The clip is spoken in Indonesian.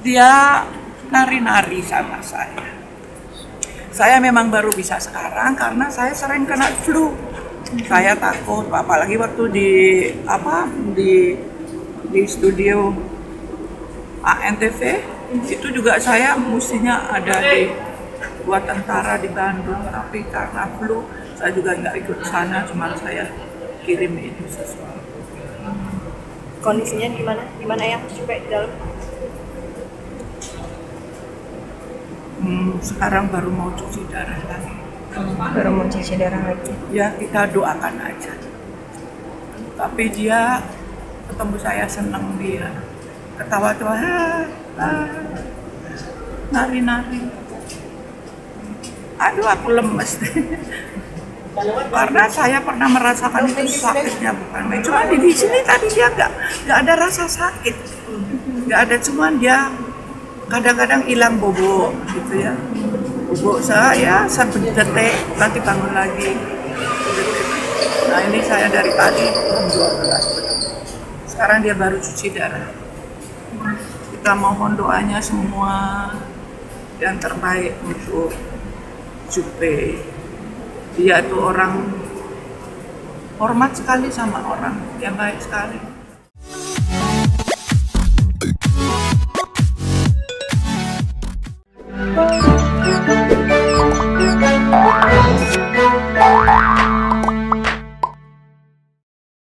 Dia nari-nari sama saya. Saya memang baru bisa sekarang karena saya sering kena flu. Saya takut, apalagi waktu di studio ANTV itu juga saya mestinya ada di buat tentara di Bandung, tapi karena flu saya juga nggak ikut sana, cuma saya kirim itu sesuatu. Kondisinya gimana? Gimana yang sampai di dalam? Sekarang baru mau cuci darah lagi. Baru mau cuci darah lagi. Ya kita doakan aja. Tapi dia ketemu saya senang, dia ketawa-tawa, nari-nari. Aduh aku lemes deh. Karena saya pernah merasakan itu sakitnya bukan main. Cuma di sini tadi dia nggak ada rasa sakit, nggak ada, cuman dia kadang-kadang hilang bobo gitu ya. Bobo saya sedetik nanti bangun lagi. Nah ini saya dari tadi jam 12. Sekarang dia baru cuci darah. Kita mohon doanya semua yang terbaik untuk Juppe. Dia itu orang hormat sekali sama orang, yang baik sekali.